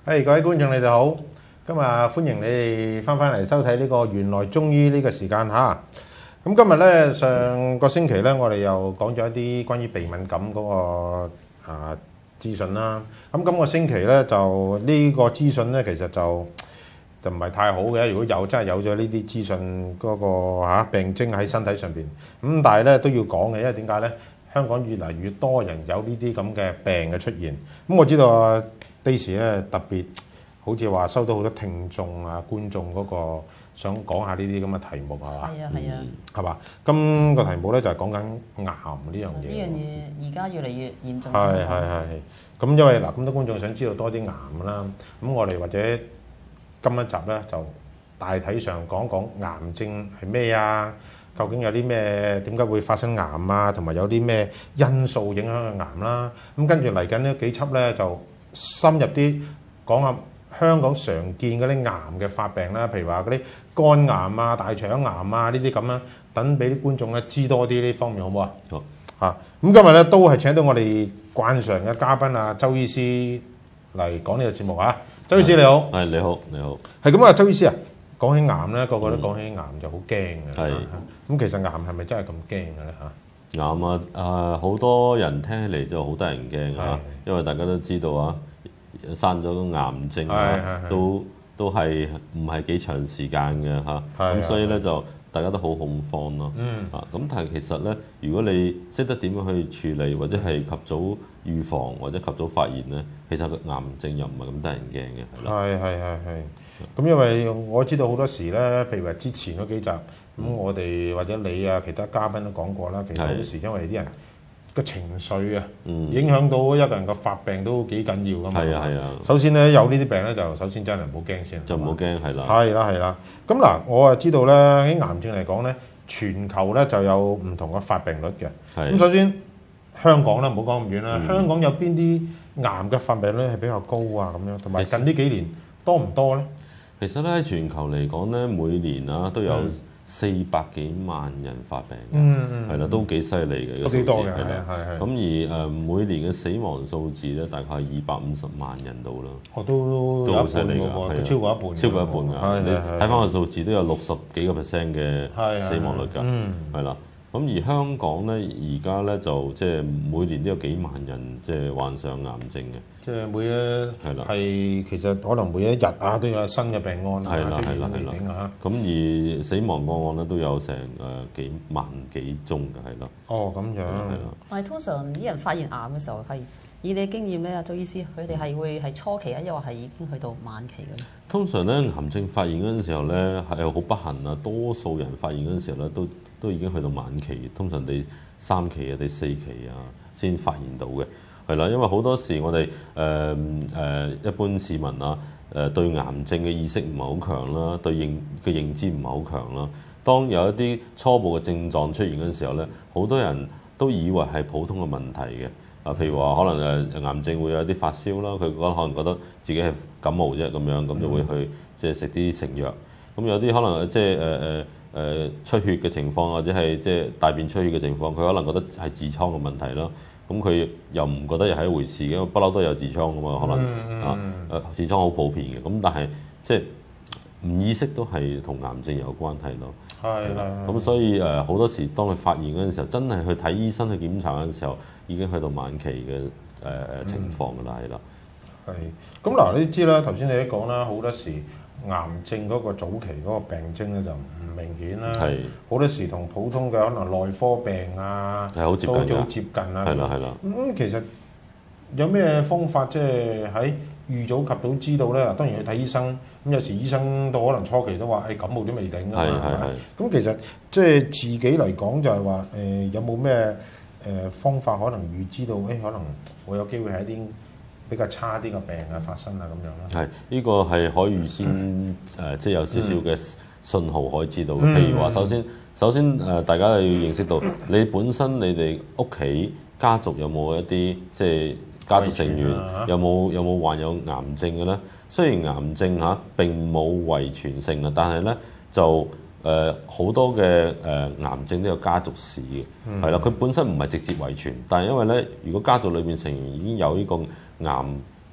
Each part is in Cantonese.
各位觀眾你哋好，今日歡迎你哋翻嚟收睇呢個原來中醫呢個時間嚇。咁今日咧上個星期咧，我哋又講咗一啲關於鼻敏感嗰個資訊啦。咁今個星期咧就呢個資訊咧，其實就唔係太好嘅。如果真係有咗呢啲資訊嗰個病徵喺身體上邊，咁但係咧都要講嘅，因為點解咧？香港越嚟越多人有呢啲咁嘅病嘅出現。咁我知道Daisy 咧特別好似話收到好多聽眾觀眾嗰個想講下呢啲咁嘅題目係嘛？ 係啊， 係嘛？今個題目咧就係講緊癌呢樣嘢。 呢樣嘢而家越嚟越嚴重。 係。咁因為咁多觀眾想知道多啲癌啦，咁我哋或者今一集咧就大體上講講癌症係咩啊？究竟有啲咩點解會發生癌啊？同埋有啲咩因素影響嘅癌啦？咁跟住嚟緊呢幾輯咧就深入啲講下香港常見嗰啲癌嘅發病啦，譬如話嗰啲肝癌啊、大腸癌啊呢啲咁啦，等俾啲觀眾咧知多啲呢方面好唔好啊？ 好嚇！咁今日咧都係請到我哋慣常嘅嘉賓周醫師嚟講呢個節目啊。周醫師你好， 係你好， 係咁啊，周醫師啊，講起癌咧，個個都講起癌就好驚嘅。 係咁，其實癌係咪真係咁驚嘅咧嚇？ 癌好多人聽起嚟就好得人驚嚇，因為大家都知道生咗個癌症都係唔係幾長時間嘅嚇，咁所以咧就大家都好恐慌咯。咁但係其實咧，如果你識得點樣去處理，或者係及早預防或者及早發現咧，其實個癌症又唔係咁得人驚嘅。 係。咁因為我知道好多時咧，譬如話之前嗰幾集咁，我哋或者你其他嘉賓都講過啦。其實好多時因為啲人個情緒影響到一個人個發病都幾緊要噶嘛。 係啊。 首先咧有呢啲病咧，就首先真係唔好驚先。 就唔好驚係啦。 係啦。咁嗱，我知道咧喺癌症嚟講咧，全球咧就有唔同嘅發病率嘅。咁首先香港啦，唔好講咁遠啦。香港有邊啲癌嘅發病率係比較高啊？咁樣同埋近呢幾年多唔多咧？ 其實咧喺全球嚟講咧，每年都有400幾萬人發病嘅，係啦，都幾犀利嘅。 都幾多嘅， 係。咁而每年嘅死亡數字咧，大概係250萬人到啦。 都好犀利㗎， 都超過一半。 超過一半㗎。你睇翻個數字都有60幾個%嘅死亡率㗎，係啦。咁而香港咧，而家咧就即係每年都有幾萬人即係患上癌症嘅。 即係其實可能每一日都有新嘅病案啦，即係未定啊。 咁而死亡個案咧都有成幾萬幾宗嘅，係啦。 哦，咁樣係啦。 但係通常啲人發現癌嘅時候係以你嘅經驗咧，周醫師，佢哋係會係初期啊，抑或係已經去到晚期嘅？通常咧癌症發現嗰陣時候咧係好不幸啊，多數人發現嗰陣時候咧都已經去到晚期，通常第3期第4期先發現到嘅。係啦，因為好多時我哋一般市民對癌症嘅意識唔係好強啦，對認知唔係好強啦。當有一啲初步嘅症狀出現嗰陣時候咧，好多人都以為係普通嘅問題嘅。譬如話可能癌症會有啲發燒啦，佢可能覺得自己係感冒啫咁樣，咁就會去即係食啲成藥。咁有啲可能即係出血嘅情況，或者係即係大便出血嘅情況，佢可能覺得係痔瘡嘅問題啦。咁佢又唔覺得又係一回事嘅，不嬲都有痔瘡噶嘛，可能痔瘡好普遍嘅。咁但係即係唔意識都係同癌症有關係咯。係。咁所以好多時當佢發現嗰陣時候，真係去睇醫生去檢查嗰陣時候，已經去到晚期嘅情況㗎啦，係啦。 係。咁嗱，你知啦，頭先你都講啦，好多時癌症嗰個早期嗰個病徵咧就唔明顯啦。係。好多時同普通嘅可能內科病係好接近㗎。 都好接近啊。 係啦。 咁其實有咩方法即係喺預早及早知道咧？嗱，當然去睇醫生。咁有時醫生都可能初期都話感冒都未定㗎嘛。係。咁其實即係自己嚟講就係話有冇咩方法可能預知到可能會有機會係一啲比較差啲嘅病發生咁樣啦。係， 呢個係可以預先即係有少少嘅信號可以知道。譬如話首先大家要認識到你本身你哋屋企家族有冇一啲即係家族成員有冇患有癌症嘅咧？雖然癌症並冇遺傳性啊，但係咧就好多嘅癌症都有家族史嘅，係啦。佢本身唔係直接遺傳，但係因為咧，如果家族裏邊成員已經有呢個癌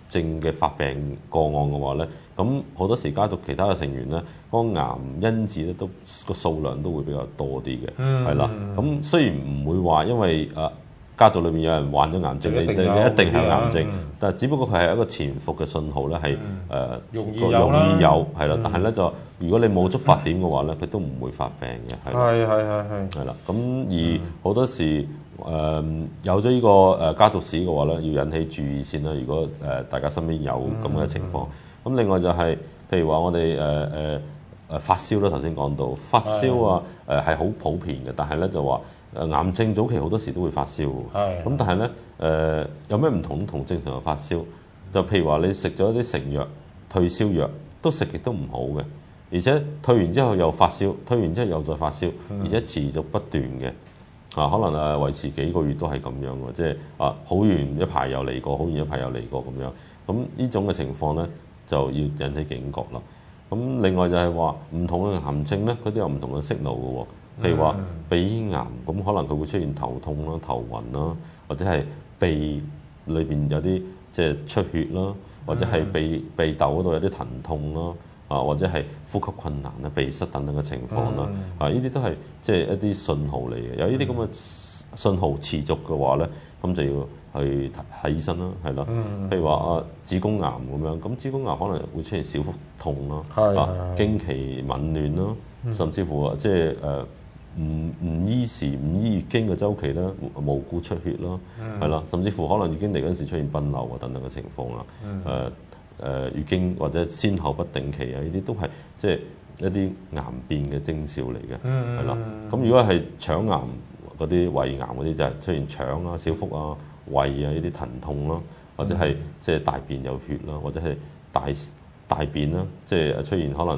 症嘅發病個案嘅話咧，咁好多時家族其他嘅成員咧，嗰個癌因子咧都個數量都會比較多啲嘅，係啦。咁雖然唔會話因為家族裏面有人患咗癌症，你一定係有癌症，但係只不過佢係一個潛伏嘅信號咧，係容易有係啦。但係咧就如果你冇觸發點嘅話咧，佢都唔會發病嘅，係係啦。咁而好多時有咗呢個家族史嘅話咧，要引起注意先啦。如果大家身邊有咁嘅情況，咁另外就係譬如話我哋發燒啦，頭先講到發燒啊，係好普遍嘅，但係咧就話。癌症早期好多時都會發燒，咁但係咧有咩唔同同正常嘅發燒？就譬如話你食咗啲成藥、退燒藥，都食極都唔好嘅，而且退完之後又發燒，退完之後又再發燒，而且持續不斷嘅，可能維持幾個月都係咁樣嘅，即係好完一排又嚟過，好完一排又嚟過咁樣。咁呢種嘅情況咧就要引起警覺啦。咁另外就係話唔同嘅癌症咧，佢都有唔同嘅訊號嘅喎。譬如話鼻癌，咁可能佢會出現頭痛啦、頭暈啦，或者係鼻裏邊有啲即係出血啦，或者係鼻竇嗰度有啲疼痛啦，或者係呼吸困難啦、鼻塞等等嘅情況啦，呢啲都係即係一啲信號嚟嘅。有呢啲咁嘅信號持續嘅話咧，咁就要去睇醫生啦，係啦。譬如話子宮癌咁樣，咁子宮癌可能會出現小腹痛啦，經期紊亂啦，甚至乎即係唔依時唔依月經嘅週期啦，無故出血啦，係啦，甚至乎可能已經嚟嗰陣時出現崩漏啊等等嘅情況啦，月經或者先後不定期啊，呢啲都係即係一啲癌變嘅徵兆嚟嘅，係啦。咁如果係腸癌嗰啲、胃癌嗰啲，就係出現腸啊、小腹啊、胃啊呢啲疼痛啦，或者係即係大便有血啦，或者係大便啦，即係出現可能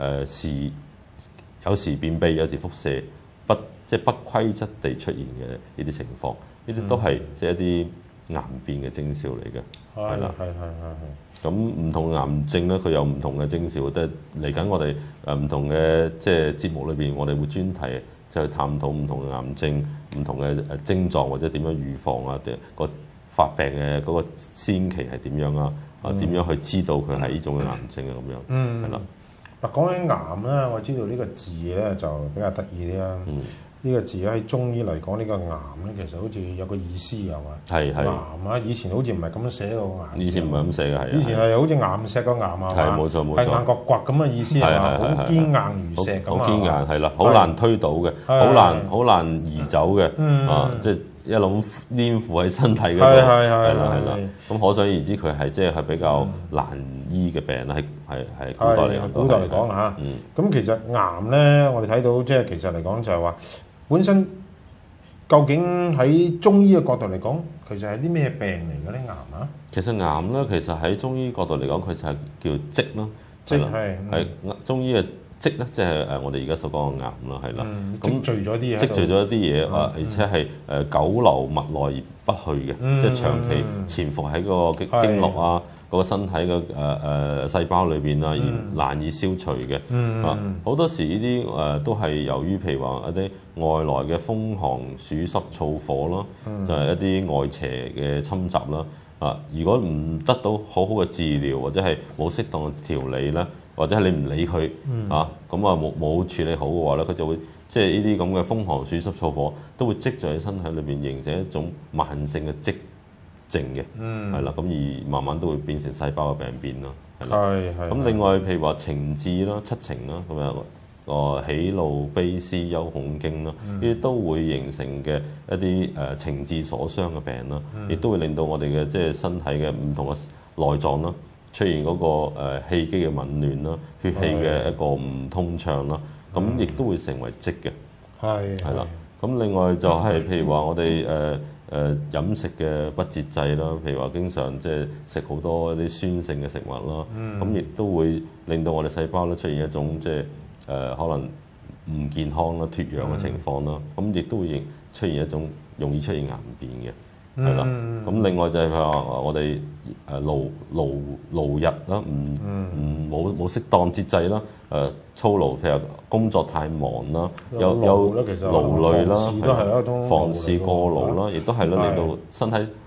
有時便秘，有時腹瀉。即係不規則地出現嘅呢啲情況，呢啲都係即係一啲癌變嘅徵兆嚟嘅，係啦，係。咁唔同嘅癌症咧，佢有唔同嘅徵兆，即係嚟緊我哋唔同嘅即係節目裏邊，我哋會專題就去探討唔同嘅癌症、唔同嘅症狀或者點樣預防啊，個發病嘅嗰個先期係點樣啊？點樣去知道佢係呢種嘅癌症啊？咁樣，係啦。 嗱，講起癌咧，我知道呢個字咧就比較得意啲啦。呢個字喺中醫嚟講，呢個癌咧其實好似有個意思係嘛？係癌啊！以前好似唔係咁寫個癌。以前唔係咁寫嘅，係。以前係好似岩石個岩啊嘛。係冇錯冇錯。係硬角骨咁嘅意思係嘛？好堅硬如石咁啊！好堅硬係啦，好難推倒嘅，好難移走嘅，即係一路黏附喺身體嗰度。係啦。咁可想而知，佢係即係比較難醫嘅病啦，係古代嚟講嚇。咁其實癌咧，我哋睇到即係其實嚟講就係話。本身究竟喺中醫嘅角度嚟講，其實係啲咩病嚟嘅咧？癌啊？其實癌咧，其實喺中醫角度嚟講，佢就係叫積咯，係中醫嘅積咧，即係我哋而家所講嘅癌啦，係啦。積聚咗啲嘢，積聚咗一啲嘢而且係久留脈內而不去嘅，即係長期潛伏喺個經絡啊。嗰個身體嘅細胞裏邊啊，而難以消除嘅。好多時呢啲都係由於譬如話一啲外來嘅風寒暑濕燥火咯，就係一啲外邪嘅侵襲啦。如果唔得到好好嘅治療，或者係冇適當嘅調理咧，或者係你唔理佢咁冇處理好嘅話咧，佢就會即係呢啲咁嘅風寒暑濕燥火都會積聚喺身體裏邊，形成一種慢性嘅積症嘅，係啦，咁而慢慢都會變成細胞嘅病變咯，係啦。咁另外譬如話情志啦、七情啦，咁樣喜怒悲思憂恐驚啦，呢啲都會形成嘅一啲情志所傷嘅病啦，亦都會令到我哋嘅即係身體嘅唔同嘅內臟啦，出現嗰個氣機嘅紊亂啦、血氣嘅一個唔通暢啦，咁亦都會成為積嘅，係啦。咁另外就係譬如話我哋飲食嘅不節制啦，譬如話經常即係食好多一啲酸性嘅食物啦，咁亦都會令到我哋細胞咧出現一種即係可能唔健康啦、脫氧嘅情況啦，咁亦都會出現一種容易出現癌變嘅，係啦。咁另外就係譬如話我哋勞日啦，冇適當節制啦，操勞譬如工作太忙啦，有勞累啦，房事過勞啦，亦都係啦，令到身體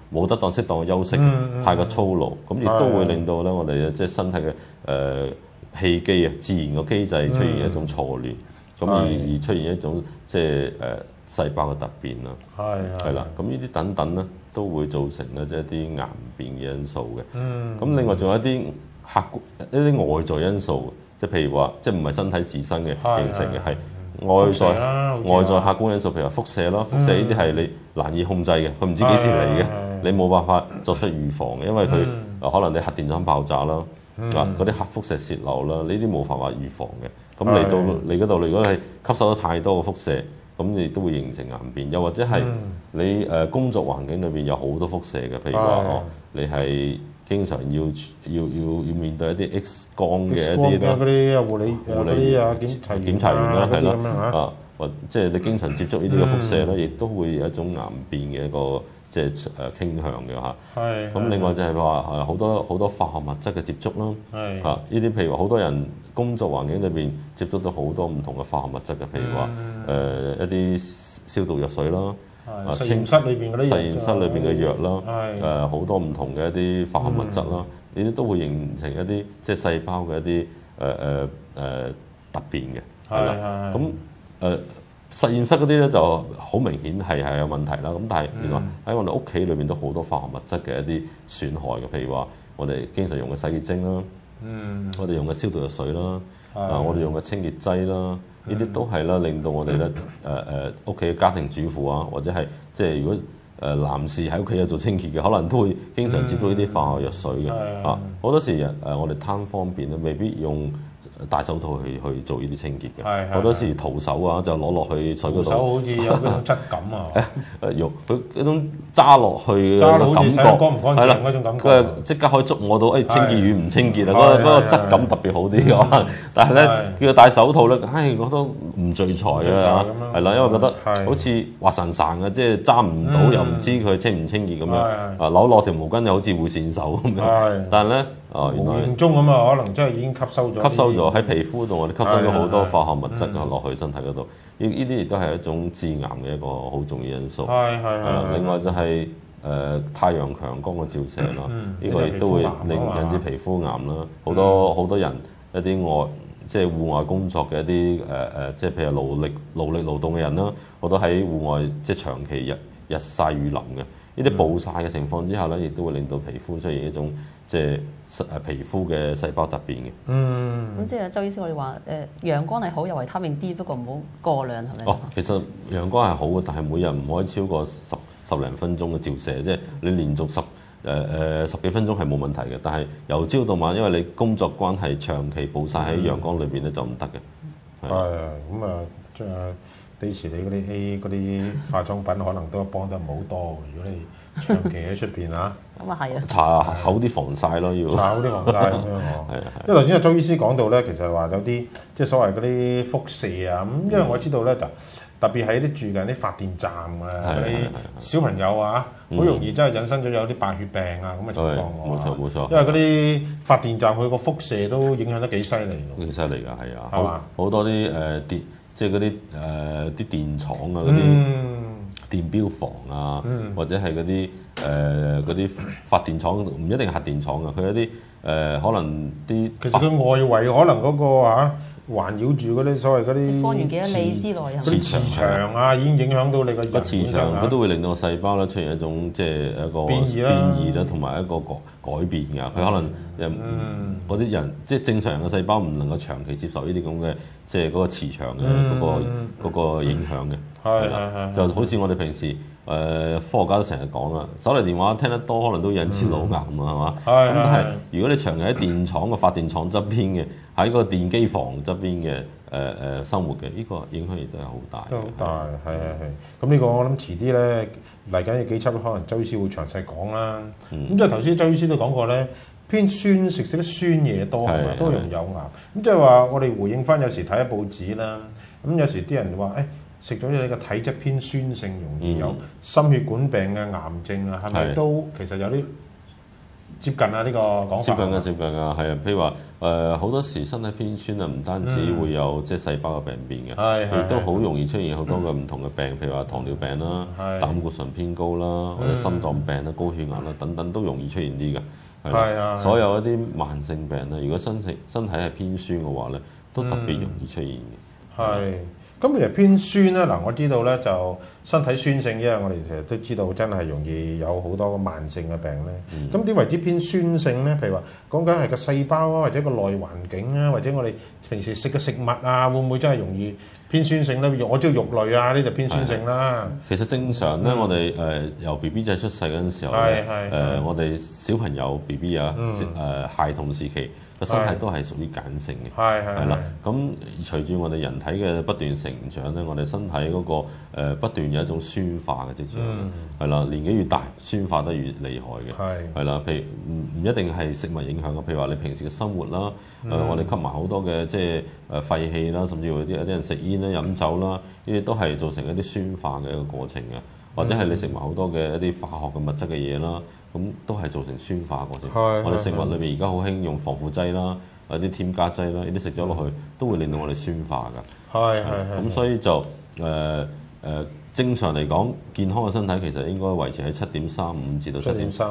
冇得當適當嘅休息，太過操勞，咁亦都會令到咧我哋即係身體嘅氣機啊，自然個機制出現一種錯亂，咁而出現一種即係細胞嘅突變啦，係啦，咁呢啲等等咧都會造成咧即係一啲癌變嘅因素嘅。咁另外仲有一啲一啲外在因素，即係譬如話，即係唔係身體自身嘅形成嘅，係外在客觀因素，譬如話輻射啦，輻射呢啲係你難以控制嘅，佢唔知幾時嚟嘅，你冇辦法作出預防嘅，因為佢可能你核電廠爆炸啦，嗰啲核輻射泄漏啦，呢啲冇辦法預防嘅。咁嚟到你嗰度，如果係吸收咗太多嘅輻射，咁你都會形成癌變。又或者係你工作環境裏邊有好多輻射嘅，譬如話你係經常要面對一啲 X 光嘅一啲啦， 嗰啲護理檢查員啦，係啦，或即係你經常接觸呢啲嘅輻射咧，亦都會有一種癌變嘅一個即係傾向嘅嚇。咁另外就係話好多化學物質嘅接觸啦，呢啲譬如話好多人工作環境裏邊接觸到好多唔同嘅化學物質嘅，譬如話一啲消毒藥水啦。 實驗室裏邊嘅藥啦，好多唔同嘅一啲化學物質啦，呢啲都會形成一啲即係細胞嘅一啲突變嘅，係啦。咁實驗室嗰啲咧就好明顯係有問題啦。咁但係原來喺我哋屋企裏邊都好多化學物質嘅一啲損害嘅，譬如話我哋經常用嘅洗潔精啦，我哋用嘅消毒藥水啦，我哋用嘅清潔劑啦。呢啲都係啦，令到我哋咧屋企嘅家庭主婦啊，或者係即係如果男士喺屋企有做清潔嘅，可能都會經常接觸呢啲化學藥水嘅。好多時我哋貪方便咧，未必用戴手套去做呢啲清潔嘅。好多時徒手啊，就攞落去水嗰度。 手好似有嗰種質感啊！ 用佢嗰種揸落去嘅感覺， 乾唔乾淨嗰種感覺， 即刻可以捉摸到清潔與唔清潔啊！嗰個質感特別好啲嘅，但係咧叫佢戴手套咧，我都唔聚財啊，係啦，因為覺得好似滑潺潺嘅，即係揸唔到又唔知佢清唔清潔咁樣，扭落條毛巾又好似會跣手咁樣，但係咧原來無形中咁啊，可能真係已經吸收咗喺皮膚度，我哋吸收咗好多化學物質啊落去身體嗰度，呢啲亦都係一種致癌嘅一個好重要因素。另外就係太陽強光嘅照射啦，呢個亦都會引致皮膚癌啦。好多人一啲即係戶外工作嘅一啲即係譬如勞力勞動嘅人啦，好多喺戶外即係長期日曬雨淋嘅。呢啲暴曬嘅情況之下咧，亦都會令到皮膚出現一種即係皮膚嘅細胞突變嘅。 咁即係周醫師，我哋話陽光係好，有維他命 D，不過唔好過量，係咪？ 其實陽光係好嘅，但係每日唔可以超過十零分鐘嘅照射，即係你連續十幾分鐘係冇問題嘅。但係由朝到晚，因為你工作關係長期暴曬喺陽光裏邊咧，就唔得嘅。 咁啊，即係。第時你嗰啲化妝品可能都幫得唔好多，如果你長期喺出邊啊， 咁啊係啊， 搽好啲防曬咯，要搽好啲防曬咁樣因為頭先阿周醫師講到咧，其實話有啲即係所謂嗰啲輻射啊咁，因為我知道咧就特別喺啲住近啲發電站啊嗰啲小朋友啊，好容易真係引申咗有啲白血病啊咁嘅情況冇錯， 因為嗰啲發電站佢個輻射都影響得幾犀利㗎， 幾犀利㗎，係啊，好多啲電。即係嗰啲電廠啊，嗰啲電錶房啊，或者係嗰啲發電廠，唔一定係核電廠啊，佢有啲可能啲。其實佢外圍可能嗰個環繞住嗰啲所謂嗰啲方圓幾多里之內啊， 啲磁場啊，已經影響到你個人本身磁場，佢都會令到個細胞咧出現一種即係一個變異啦，同埋一個改變㗎。佢可能嗰啲人即係正常人嘅細胞唔能夠長期接受呢啲咁嘅即係嗰個磁場嘅嗰個影響嘅。係啦，就好似我哋平時科學家都成日講啦，手提電話聽得多可能都引致腦癌啊，係嘛？咁但係如果你長期喺電廠個發電廠側邊嘅，喺個電機房側邊嘅生活嘅，呢個影響亦都係好大。 都好大，係。咁呢個我諗遲啲咧嚟緊嘅幾輯，可能周醫師會詳細講啦。咁即係頭先周醫師都講過咧，偏酸食啲酸嘢多係咪都容易有癌？咁即係話我哋回應翻，有時睇下報紙啦，咁有時啲人話食咗你個體質偏酸性，容易有心血管病嘅癌症啊，係咪都其實有啲接近啊呢個講法。 接近嘅，接近嘅，係啊。譬如話好多時身體偏酸啊，唔單止會有即係細胞嘅病變嘅，亦都好容易出現好多嘅唔同嘅病，譬如話糖尿病啦、膽固醇偏高啦，或者心臟病啦、高血壓啦等等，都容易出現啲嘅。係啊，所有一啲慢性病咧，如果身體係偏酸嘅話咧，都特別容易出現嘅。 係。咁其實偏酸咧，嗱我知道咧就身體酸性，因為我哋其實都知道真係容易有好多慢性嘅病咧。咁點為之偏酸性咧？譬如話講緊係個細胞啊，或者個內環境啊，或者我哋平時食嘅食物啊，會唔會真係容易偏酸性咧？我知道肉類啊，呢就偏酸性啦。 其實正常咧，我哋由 B B 仔出世嗰陣時候我哋小朋友 B B 啊，孩童時期。個身體都係屬於鹼性嘅，係啦。咁隨住我哋人體嘅不斷成長咧，我哋身體嗰個不斷有一種酸化嘅跡象，係啦。年紀越大，酸化得越厲害嘅，係啦。譬如唔一定係食物影響嘅，譬如話你平時嘅生活啦，我哋吸埋好多嘅即係廢氣啦，甚至乎有啲人食煙啦、飲酒啦，呢啲都係造成一啲酸化嘅一個過程嘅。或者係你食埋好多嘅一啲化學嘅物質嘅嘢啦，咁都係造成酸化過程。我哋食物裏面而家好興用防腐劑啦，或者啲添加劑啦，呢啲食咗落去都會令到我哋酸化㗎。咁所以就正常嚟講，健康嘅身體其實應該維持喺7.35至到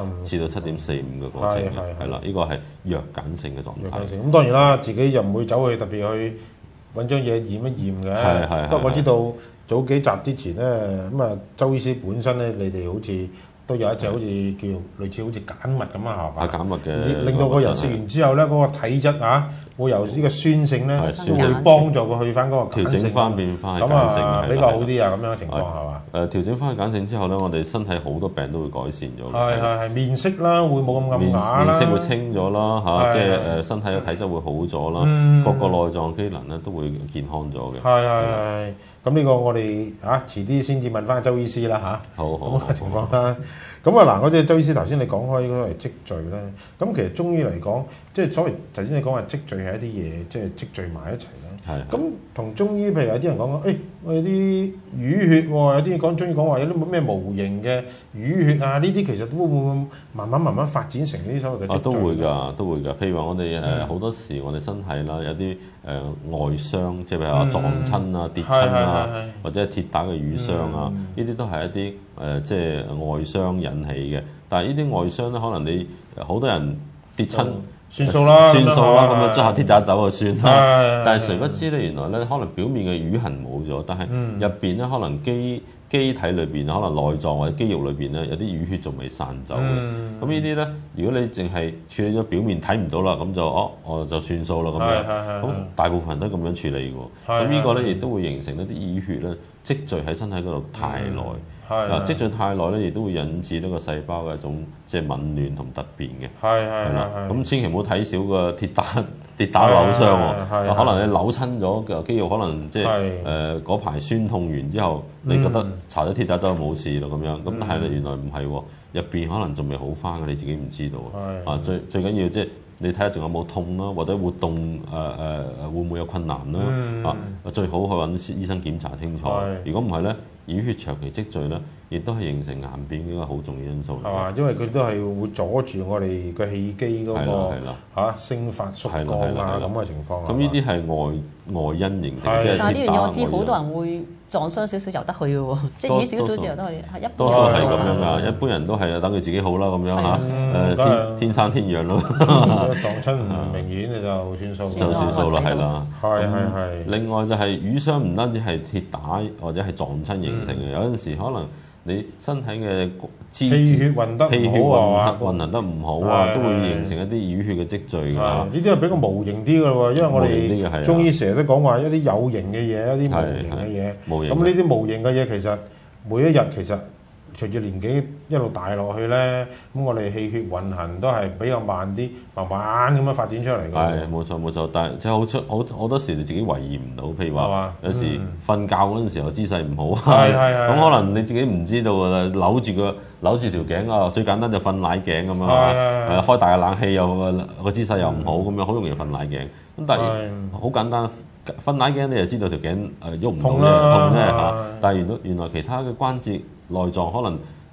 7.45嘅過程嘅，係啦，呢個係弱鹼性嘅狀態。 咁當然啦，自己就唔會走去特別去揾張嘢驗一驗嘅。不過我知道早幾集之前咧，咁啊周醫師本身咧，你哋好似都有一隻好似叫類似好似鹼物咁啊，係嘛？ 鹼物嘅， 令到個人食完之後咧，嗰個體質啊，會由呢個酸性咧，會幫助佢去翻嗰個調整翻變翻咁啊，比較好啲啊，咁樣嘅情況係嘛？ 調整翻鹼性之後咧，我哋身體好多病都會改善咗。 係面色啦，會冇咁暗啞啦， 面色會清咗啦，嚇，即係身體嘅體質會好咗啦，各個內臟機能咧都會健康咗嘅。 係。咁呢個我哋遲啲先至問翻周醫師啦嚇。好咁嘅情況啦。咁嗱，嗰隻周醫師頭先你講開嗰個係積聚咧，咁其實中醫嚟講，即係所謂頭先你講話積聚係一啲嘢，即係積聚埋一齊啦。咁同中醫，譬如有啲人講我有啲淤血喎，有啲講中醫講話有啲咩無形嘅淤血啊，呢啲其實都會唔會慢慢發展成呢啲所謂嘅積聚？ 都會㗎，都會㗎。譬如話我哋好多時我哋身體啦，有啲外傷，即係譬如話撞親啊、跌親啊，或者係鐵打嘅瘀傷啊，呢啲都係一啲即係外傷引起嘅。但係呢啲外傷咧，可能你好多人跌親。 算數啦， 咁樣捽下鐵打走就算啦。但係誰不知咧，原來咧可能表面嘅瘀痕冇咗，但係入邊咧可能機體裏邊，可能內臟或者肌肉裏邊咧有啲淤血仲未散走嘅。咁呢啲咧，如果你淨係處理咗表面睇唔到啦，咁就我就算數啦咁樣。咁大部分人都咁樣處理嘅。咁呢個咧亦都會形成一啲淤血咧積聚喺身體嗰度太耐。積聚太耐咧，亦都會引致呢個細胞嘅一種即係紊亂同突變嘅。係啦，咁千祈唔好睇少個跌打扭傷喎。可能你扭親咗嘅肌肉，可能即係嗰排酸痛完之後，你覺得搽咗鐵打就冇事咯咁樣。咁但係咧原來唔係喎，入邊可能仲未好翻嘅，你自己唔知道。最緊要即係你睇下仲有冇痛啦，或者活動會唔會有困難啦？最好去揾醫生檢查清楚。如果唔係咧，淤血長期積聚咧，亦都係形成癌變嘅一個好重要因素。 係嘛？因為佢都係會阻住我哋個氣機嗰個升發縮降啊咁嘅情況。 咁呢啲係外因形成嘅。 但係呢樣嘢我知好多人會撞傷少少由得去嘅喎，即係淤少少就由得去，係一般。 多數係咁樣㗎，一般人都係等佢自己好啦咁樣嚇。天生天養咯。 撞親唔明顯嘅就算數。 就算數啦，係啦。 係。 另外就係瘀傷唔單止係鐵打或者係撞親形成嘅，有陣時可能你身體嘅氣血運得唔好啊， 運行得唔好啊，都會形成一啲淤血嘅積聚㗎。 呢啲係比較無形啲㗎喎，因為我哋中醫成日都講話一啲有形嘅嘢，一啲無形嘅嘢。咁呢啲無形嘅嘢其實每一日其實隨住年紀一路大落去咧，咁我哋氣血運行都係比較慢啲，慢慢咁樣發展出嚟嘅。 係冇錯，但係即係好多時你自己懷疑唔到，譬如話有時瞓覺嗰陣時候姿勢唔好，咁可能你自己唔知道㗎，扭住條頸啊，最簡單就瞓奶頸咁樣，開大嘅冷氣又個姿勢又唔好咁樣，好容易瞓奶頸。咁但係好簡單，瞓奶頸你就知道條頸喐唔到嘅痛啫嚇，但係原來其他嘅關節內臟可能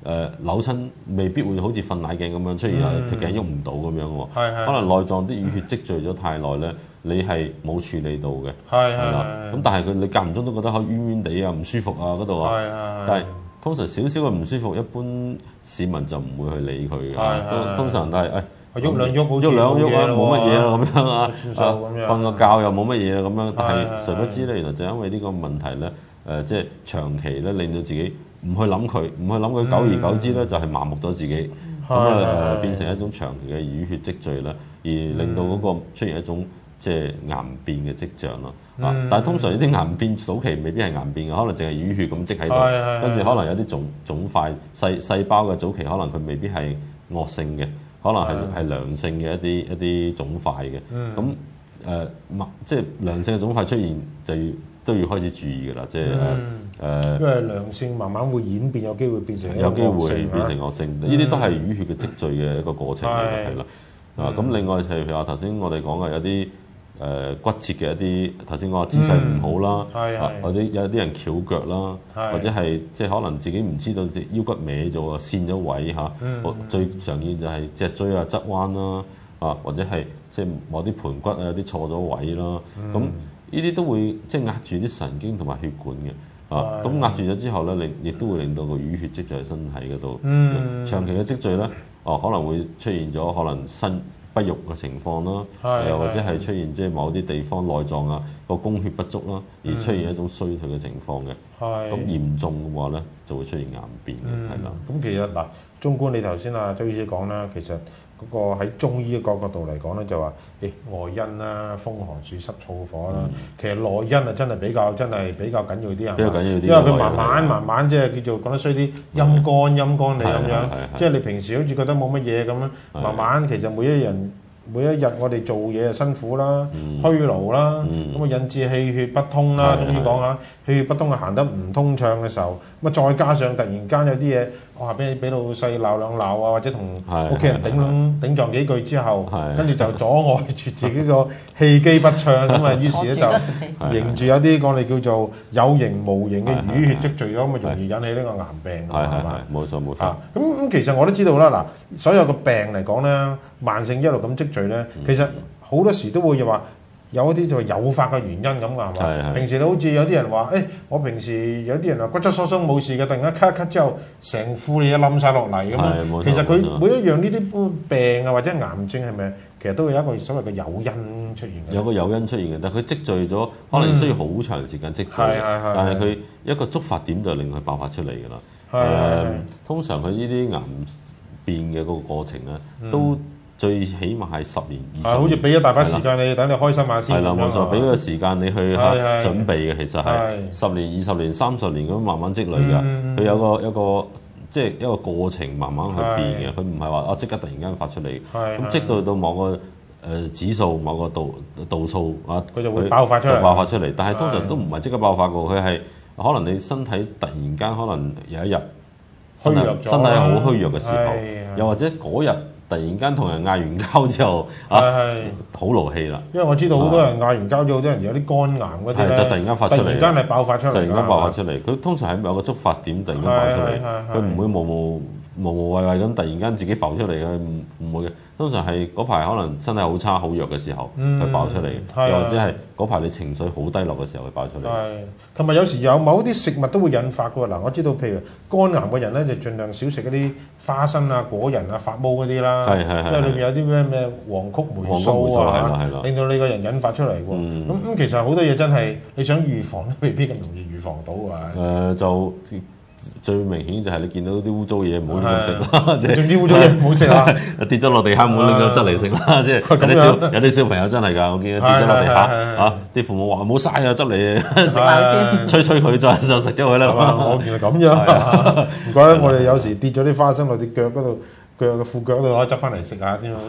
扭親，未必會好似瞓奶鏡咁樣出現條頸喐唔到咁樣喎。可能內臟啲淤血積聚咗太耐咧，你係冇處理到嘅。係啦。咁但係你間唔中都覺得可以冤冤地啊，唔舒服啊嗰度啊。但係通常少少嘅唔舒服，一般市民就唔會去理佢嘅。通常都係喐兩喐， 喐兩喐啊，冇乜嘢啦咁樣啊，瞓個覺又冇乜嘢啦咁樣。但係誰不知咧，原來就因為呢個問題咧，即係長期咧令到自己唔去諗佢，久而久之咧就係麻木咗自己，咁變成一種長期嘅淤血積聚啦，而令到嗰個出現一種即係癌變嘅跡象咯。但係通常呢啲癌變早期未必係癌變嘅，可能淨係淤血咁積喺度，跟住可能有啲腫塊細胞嘅早期，可能佢未必係惡性嘅。可能係良性嘅一啲腫塊嘅，咁即係良性嘅腫塊出現都要開始注意㗎啦，即係因為良性慢慢會演變，有機會變成惡性，呢啲都係淤血嘅積聚嘅一個過程嚟嘅，係啦。咁另外譬如話頭先我哋講嘅有啲骨折嘅一啲，頭先講嘅姿勢唔好啦，或者有啲人翹腳啦，或者係即係可能自己唔知道隻腰骨歪咗啊，跣咗位嚇。最常見就係脊椎啊側彎啦，或者係即係某啲盤骨啊有啲錯咗位啦。咁呢啲都會即係壓住啲神經同埋血管嘅。咁壓住咗之後咧，亦都會令到個淤血積聚喺身體嗰度。長期嘅積聚咧，可能會出現咗可能身不育嘅情況啦，或者係出現即係某啲地方內臟啊個供血不足啦，而出現一種衰退嘅情況嘅。咁嚴重嘅話咧，就會出現癌變嘅，係啦。 咁其實嗱，綜觀你頭先啊周醫師講啦，其實嗰個喺中醫嘅角度嚟講咧，就話外因啦、風寒暑濕燥火啦，其實內因啊真係比較緊要啲啊， 比較緊要啲， 因為佢慢慢即係叫做講得衰啲陰乾你咁樣，即係你平時好似覺得冇乜嘢咁樣，慢慢其實每一日我哋做嘢就辛苦啦、虛勞啦，咁啊引致氣血不通啦。中醫講下氣血不通啊，行得唔通暢嘅時候，咁啊再加上突然間有啲嘢，哇俾老細鬧兩鬧啊，或者同屋企人頂撞幾句之後，跟住就阻礙住自己個氣機不暢，咁啊於是咧就迎住有啲我哋叫做有形無形嘅淤血積聚咗，咁啊容易引起呢個癌病，係嘛？ 冇錯。 咁其實我都知道啦，嗱，所有個病嚟講咧，慢性一路咁積聚咧，其實好多時都會話有一啲就係誘發嘅原因咁㗎，係嘛？平時你好似有啲人話，我平時有啲人話骨質疏鬆冇事嘅，突然間咳一咳之後，成副嘢冧晒落嚟咁樣。其實佢每一樣呢啲病啊或者癌症係咪其實都會有一個所謂嘅誘因出現嘅？ 有個誘因出現嘅，但係佢積聚咗，可能需要好長時間積聚。但係佢一個觸發點就令佢爆發出嚟㗎啦。通常佢呢啲癌變嘅嗰個過程咧，都最起碼係10年以上。好似俾一大把時間你，等你開心下先。係啦，冇錯，俾個時間你去準備嘅，其實係10年、20年、30年咁慢慢積累嘅。佢有個即係一個過程，慢慢去變嘅。佢唔係話即刻突然間發出嚟。咁積到某個指數、某個度數啊， 佢就會爆發出嚟。 但係通常都唔係即刻爆發嘅，佢係可能你身體突然間可能有一日身體好虛弱嘅時候，又或者嗰日突然間同人嗌完交之後好勞氣啦。 因為我知道好多人嗌完交咗，好多人有啲肝癌嗰啲咧， 就突然間發出嚟，突然間係爆發出嚟。 佢通常係有個觸發點，突然間爆出嚟，佢唔會無謂咁突然間自己浮出嚟嘅，唔會嘅。通常係嗰排可能身體好差、好弱嘅時候，佢爆出嚟；又或者係嗰排你情緒好低落嘅時候，佢爆出嚟。 同埋有時有某啲食物都會引發嘅喎。嗱，我知道譬如肝癌嘅人咧，就盡量少食嗰啲花生啊、果仁啊、發毛嗰啲啦。因為裏面有啲咩黃曲霉素啊，令到你個人引發出嚟喎。咁其實好多嘢真係你想預防都未必咁容易預防到啊。 就最明顯就係你見到啲污糟嘢唔好咁食啦，即係啲污糟嘢唔好食啦， 跌咗落地下唔好拎咗出嚟食啦，即係有啲小朋友真係㗎，我見跌咗落地下啲父母話唔好嘥啊，執嚟食埋先， 吹佢就食咗佢啦。 我見係咁樣，唔怪得我哋有時跌咗啲花生落啲腳嗰度，腳嘅褲腳嗰度可以執翻嚟食下添咯。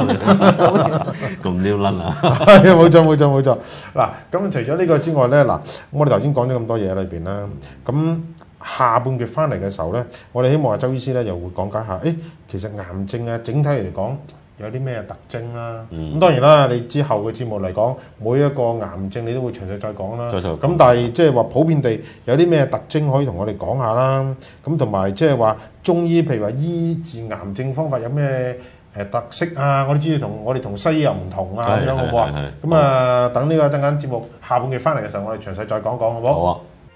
咁撩撚啊！ 係冇錯。嗱，咁除咗呢個之外咧，嗱，我哋頭先講咗咁多嘢裏邊啦，咁下半節翻嚟嘅時候咧，我哋希望阿周醫師咧又會講解下，其實癌症啊，整體嚟講有啲咩特徵啦。 嗯咁當然啦，你之後嘅節目嚟講，每一個癌症你都會詳細再講啦。 再講咁但係即係話普遍地有啲咩特徵可以同我哋講下啦。咁同埋即係話中醫，譬如話醫治癌症方法有咩特色啊？我都知道我哋同西醫又唔同啊，咁樣好唔好啊？咁啊，等呢個陣間節目下半期翻嚟嘅時候，我哋詳細再講講，好唔好？ 好啊。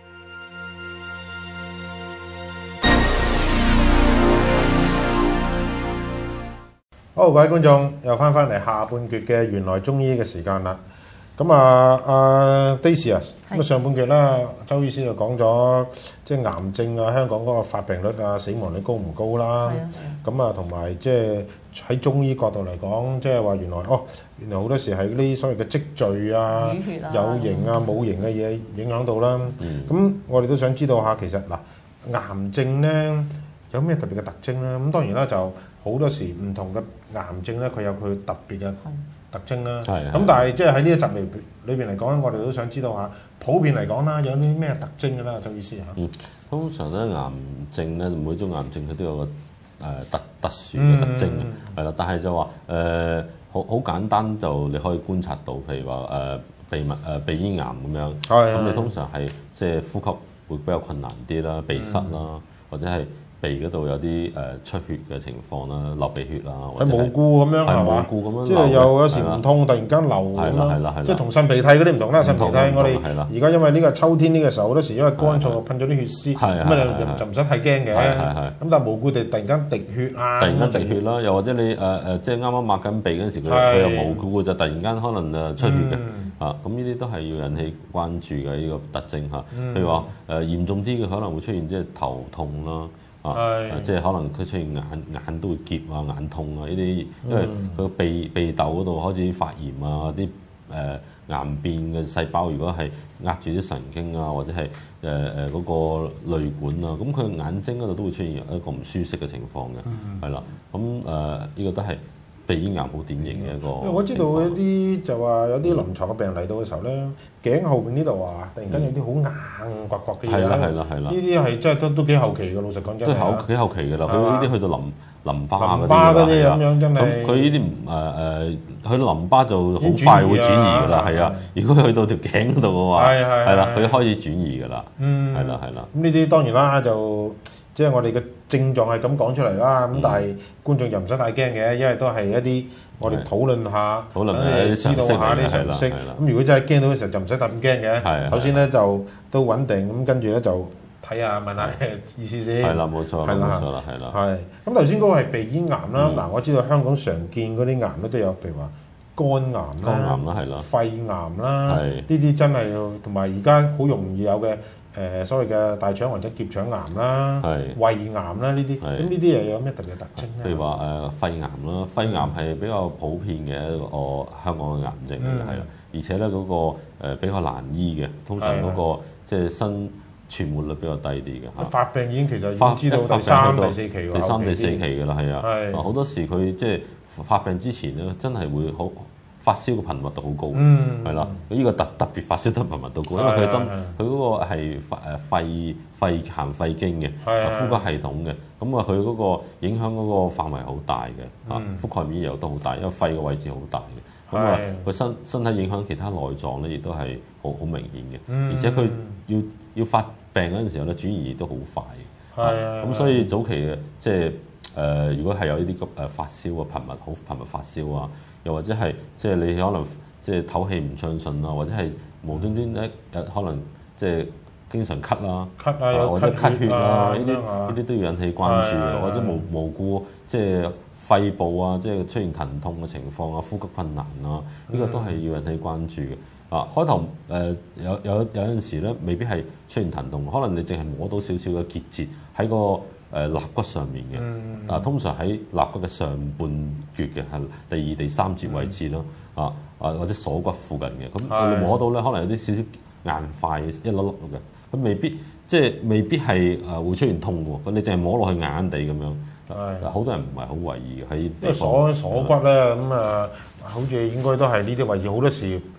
好，各位觀眾又翻嚟下半節嘅原來中醫嘅時間啦。咁啊，阿 Daisy 啊，咁啊上半節啦，周醫師就講咗即係癌症啊，香港嗰個發病率啊、死亡率高唔高啦。咁啊，同埋即係喺中醫角度嚟講，即係話原來好多時係呢啲所謂嘅積聚啊、有形啊、冇形嘅嘢影響到啦。咁我哋都想知道下，其實嗱，癌症咧有咩特別嘅特徵咧？咁當然啦，就好多時唔同嘅癌症咧，佢有佢特別嘅特徵啦。咁但係即係喺呢一集裏邊嚟講咧，我哋都想知道下普遍嚟講啦，有啲咩特徵㗎啦，周醫師嚇。 通常咧癌症咧，每種癌症佢都有個特殊嘅特徵嘅，係啦。但係就話好簡單，就你可以觀察到，譬如話鼻咽癌咁樣，咁你通常係即係呼吸會比較困難啲啦，鼻塞啦，或者係鼻嗰度有啲出血嘅情況啦，流鼻血啊，或者係無故咁樣係嘛？即係有時唔痛，突然間流咁啦，即係同腎脾涕嗰啲唔同啦。腎脾涕我哋而家因為呢個秋天呢個時候，好多時因為乾燥噴咗啲血絲，咁就唔使太驚嘅。咁但係無故地突然間滴血啊， 突然間滴血啦，又或者你即係啱啱抹緊鼻嗰陣時，佢又無故就突然間可能出血嘅。咁呢啲都係要引起關注嘅呢個特徵嚇。譬如話嚴重啲嘅可能會出現即係頭痛啦。即係可能佢出現眼都會澀啊、眼痛啊呢啲，因為佢鼻竇嗰度開始發炎啊，啲癌變嘅細胞如果係壓住啲神經啊，或者係嗰個淚管啊，咁佢眼睛嗰度都會出現一個唔舒適嘅情況嘅，係啦。咁呢個都係鼻咽癌好典型嘅一個。 因為我知道有啲就話有啲臨床嘅病人嚟到嘅時候咧，頸後邊呢度啊，突然間有啲好硬刮刮嘅嘢。係啦。呢啲係真係都幾後期嘅，老實講真係。都幾後期㗎啦，佢呢啲去到淋巴嗰啲咁樣真係。 咁佢呢啲去到淋巴就好快會轉移㗎啦，係啊。如果去到條頸嗰度嘅話，係啦，佢開始轉移㗎啦。係啦。 咁呢啲當然啦，就即係我哋嘅症狀係咁講出嚟啦。咁但係觀眾就唔使太驚嘅，因為都係一啲我哋討論下，知道下啲常識。咁如果真係驚到嘅時候，就唔使特別驚嘅。首先咧就都穩定，咁跟住咧就睇下問下意思先。 係啦，冇錯啦，係啦。 係。咁頭先嗰個係鼻咽癌啦。嗱，我知道香港常見嗰啲癌咧都有，譬如話肝癌啦、肺癌啦，呢啲真係同埋而家好容易有嘅。所謂嘅大腸或者結腸癌啦、胃癌啦呢啲，咁呢啲又有咩特別嘅特徵咧？ 譬如話肺癌啦，肺癌係比較普遍嘅一個香港嘅癌症嚟嘅，係啦，而且咧嗰個比較難醫嘅，通常嗰個即係生存活率比較低啲嘅。 發病已經其實已經知道第三、第四期㗎啦， 第三、第四期㗎啦，係啊，好多時佢即係發病之前咧，真係會好。發燒嘅頻密度好高，係啦，呢個特別發燒得頻密度高，因為佢嗰個係肺行肺經嘅，呼吸系統嘅，咁啊佢嗰個影響嗰個範圍好大嘅，覆蓋面又都好大，因為肺嘅位置好大嘅，咁啊佢身體影響其他內臟咧，亦都係好明顯嘅，而且佢要發病嗰陣時候咧，轉移都好快嘅，咁所以早期嘅即係如果係有呢啲發燒啊，好頻密發燒啊。又或者係即係你可能即係唞氣唔暢順啊，或者係無端端咧可能即係經常咳啦，或者咳血啊，呢啲都要引起關注嘅，或者無故即係肺部啊，即係出現疼痛嘅情況啊，呼吸困難啊，呢個都係要引起關注嘅。開頭有陣時咧，未必係出現疼痛，可能你淨係摸到少少嘅結節喺個肋骨上面嘅，通常喺肋骨嘅上半橛嘅，係第二、第三節位置咯，或者鎖骨附近嘅，咁你摸到咧，可能有啲少少硬塊一粒粒嘅，咁未必係會出現痛喎，咁你淨係摸落去硬硬地咁樣，好多人唔係好為意嘅喺。 因為鎖骨咧，咁好似應該都係呢啲位置，好多時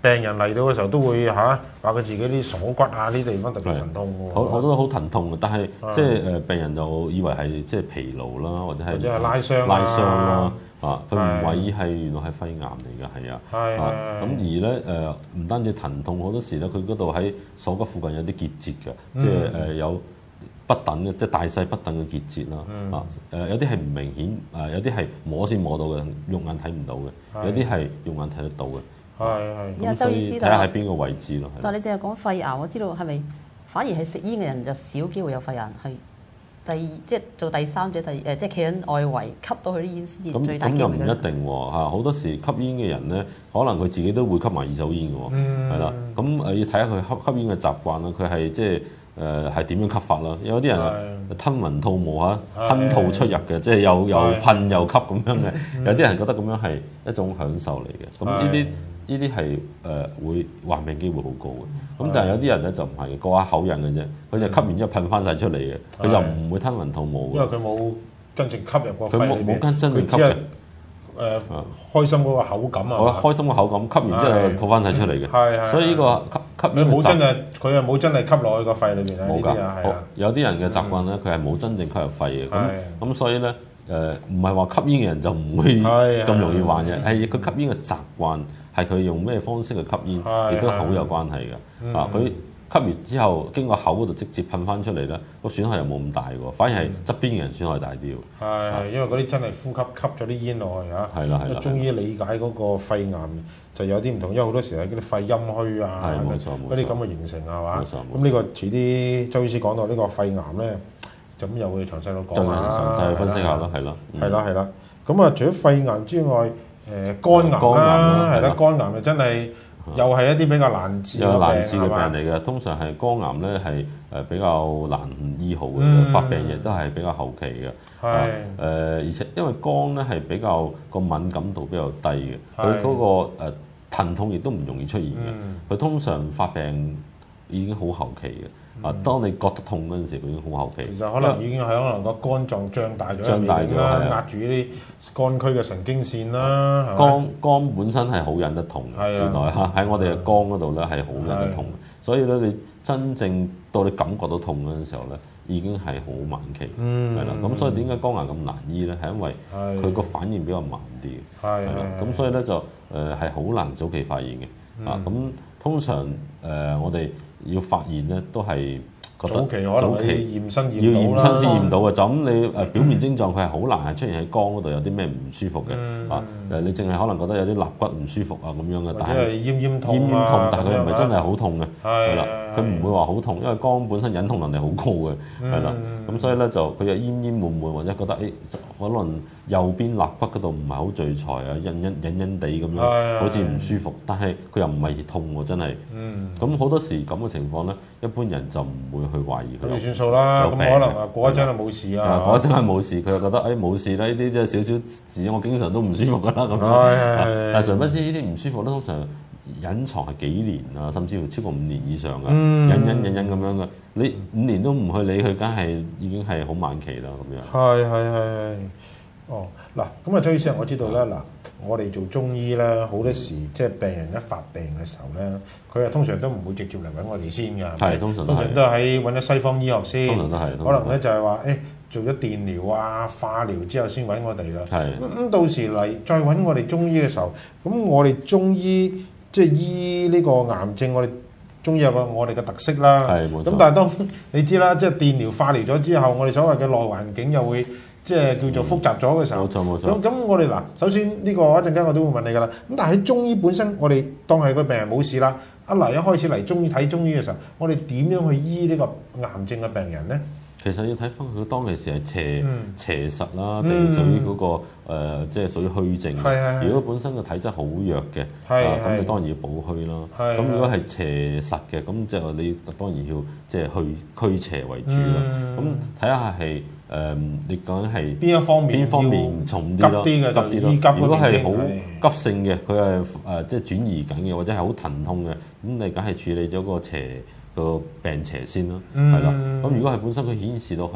病人嚟到嘅時候都會話佢自己啲鎖骨啊呢啲地方特別疼痛喎。 好多都好疼痛嘅，但係即係病人就以為係即係疲勞啦，或者係拉傷啦。佢唔為係原來係肺癌嚟嘅，係啊。咁而咧唔單止疼痛，好多時咧佢嗰度喺鎖骨附近有啲結節嘅，即係有不等嘅，即係大細不等嘅結節啦。有啲係唔明顯，有啲係摸先摸到嘅，肉眼睇唔到嘅；有啲係肉眼睇得到嘅。咁所以睇下喺邊個位置咯。 但係你淨係講肺癌，我知道係咪反而係食煙嘅人就少機會有肺癌？係即係做第三者即係企喺外圍吸到佢啲煙先至最大機會。咁又唔一定喎嚇，好多時吸煙嘅人咧，可能佢自己都會吸埋二手煙嘅喎，係啦。咁要睇下佢吸煙嘅習慣啦，佢係即係係點樣吸法啦？有啲人吞雲吐霧吞吐出入嘅，即係又噴又吸咁樣嘅。有啲人覺得咁樣係一種享受嚟嘅。咁呢啲係會患病機會好高嘅。咁但係有啲人咧就唔係嘅，過下口癮嘅啫。佢就吸完之後噴翻晒出嚟嘅，佢就唔會吞雲吐霧嘅。 因為佢冇真正吸入個肺裏面， 佢冇真正吸入。 開心嗰個口感啊！ 開心個口感，吸完之後吐翻晒出嚟嘅。所以呢個吸煙佢係冇真係吸落去個肺裏邊啊！ 冇㗎，有啲人嘅習慣咧，佢係冇真正吸入肺嘅。咁所以咧唔係話吸煙嘅人就唔會咁容易患嘅，係佢吸煙嘅習慣，係佢用咩方式去吸煙，亦都好有關係嘅。佢吸完之後經過口嗰度直接噴翻出嚟咧，個損害又冇咁大喎，反而係側邊嘅人損害大啲喎。 係因為嗰啲真係呼吸咗啲煙落去嚇。係啦。中醫理解嗰個肺癌就有啲唔同，因為好多時係嗰啲肺陰虛啊，嗰啲咁嘅形成係嘛。咁呢個遲啲周醫師講到呢個肺癌咧，就咁又會詳細到講下啦。 詳細分析下啦，係啦。 係啦。咁啊，除咗肺癌之外，肝癌啦，係啦，肝癌就真係。又係一啲比較難治嘅病嚟嘅，通常係肝癌咧係比較難醫好嘅，發病亦都係比較後期嘅。而且因為肝咧係比較個敏感度比較低嘅，佢嗰個疼痛亦都唔容易出現嘅。佢通常發病已經好後期嘅。當你覺得痛嗰陣時，佢已經好後期。 其實可能已經係可能個肝臟脹大咗啦，壓住啲肝區嘅神經線啦。 肝本身係好忍得痛嘅，原來喺我哋嘅肝嗰度咧係好忍得痛，所以咧你真正到你感覺到痛嗰陣時候咧，已經係好晚期，係啦。咁所以點解肝癌咁難醫咧？係因為佢個反應比較慢啲嘅，係啦。咁所以咧就係好難早期發現嘅。咁通常我哋要發現咧，都係覺得早期可能要驗身先驗到嘅。就咁你表面症狀佢係好難係出現喺肝嗰度有啲咩唔舒服嘅。你淨係可能覺得有啲肋骨唔舒服啊咁樣嘅，但係奄痛， 但係佢唔係真係好痛嘅，係啦，佢唔會話好痛，因為肝本身忍痛能力好高嘅，係啦，咁所以咧就佢又奄悶或者覺得可能右邊肋骨嗰度唔係好聚財啊，隱地咁樣，好似唔舒服，但係佢又唔係痛喎，真係。咁好多時咁嘅情況咧，一般人就唔會去懷疑佢。 咁算數啦，咁可能啊過一陣就冇事啊。 過一陣係冇事，佢又覺得冇事啦，呢啲即係少少事，我經常都唔舒服噶啦咁樣。但係誰不知呢啲唔舒服咧，通常隱藏係幾年啊，甚至乎超過5年以上嘅，隱咁樣嘅。你5年都唔去理佢，梗係已經係好晚期啦咁樣。 係。嗱，咁啊，周醫生，我知道啦。嗱，我哋做中醫咧，好多時即係病人一發病嘅時候咧，佢通常都唔會直接嚟揾我哋先㗎。 係，通常都係揾咗西方醫學先。 通常都係。 可能咧就係話做咗電療啊、化療之後先揾我哋啦。 係。 咁到時嚟再揾我哋中醫嘅時候，咁我哋中醫即係醫呢個癌症，我哋中醫有我哋嘅特色啦。 係，冇錯。 咁但係當你知啦，即係電療、化療咗之後，我哋所謂嘅內環境又會即係叫做複雜咗嘅時候。 冇錯。 咁我哋嗱，首先呢個一陣間我都會問你㗎啦。咁但係喺中醫本身，我哋當係個病人冇事啦。一開始嚟中醫睇中醫嘅時候，我哋點樣去醫呢個癌症嘅病人咧？ 其實要睇翻佢當其時係邪實啦，定屬於嗰個即係屬於虛症。如果本身個體質好弱嘅，咁你當然要補虛啦。咁如果係邪實嘅，咁就你當然要即係去驅邪為主啦。咁睇下係你講緊係邊方面重啲咯？急啲咯。如果係好急性嘅，佢係即係轉移緊嘅，或者係好疼痛嘅，咁你梗係處理咗個病邪先咯，係啦。咁如果係本身佢顯示到係